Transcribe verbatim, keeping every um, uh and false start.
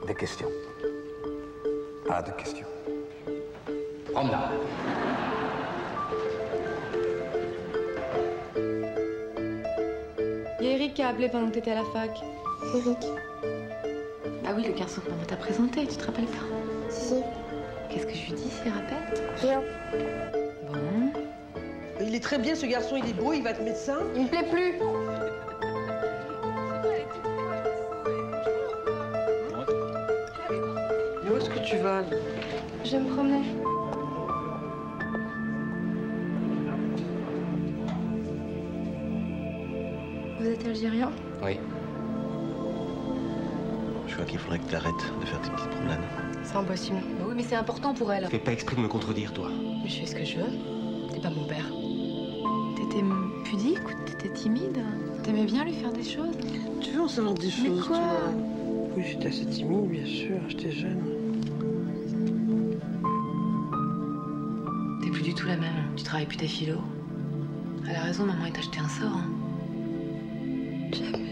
Des questions. Pas de questions. Promenade. Il y a Eric qui a appelé pendant que t'étais à la fac. Eric. Bah oui, le garçon que maman t'a présenté, tu te rappelles pas? Si. Qu'est-ce que je lui dis, s'il rappelle? Rien. Bon. Il est très bien, ce garçon, il est beau, il va être médecin. Il me plaît plus. Mais où est-ce que tu vas? Je vais me promener. Vous êtes algérien? Oui. Je crois qu'il faudrait que tu arrêtes de faire tes petites promenades. C'est impossible. Bah oui, mais c'est important pour elle. Fais pas exprès de me contredire, toi. Mais je fais ce que je veux. T'es pas mon père. T'étais pudique ou t'étais timide? T'aimais bien lui faire des choses? Tu veux en savoir des Mais choses, quoi? toi? Oui, j'étais assez timide, bien sûr, j'étais jeune. T'es plus du tout la même. Tu travailles plus tes philo. Elle a raison, maman, il t'a acheté un sort. Hein. Jamais.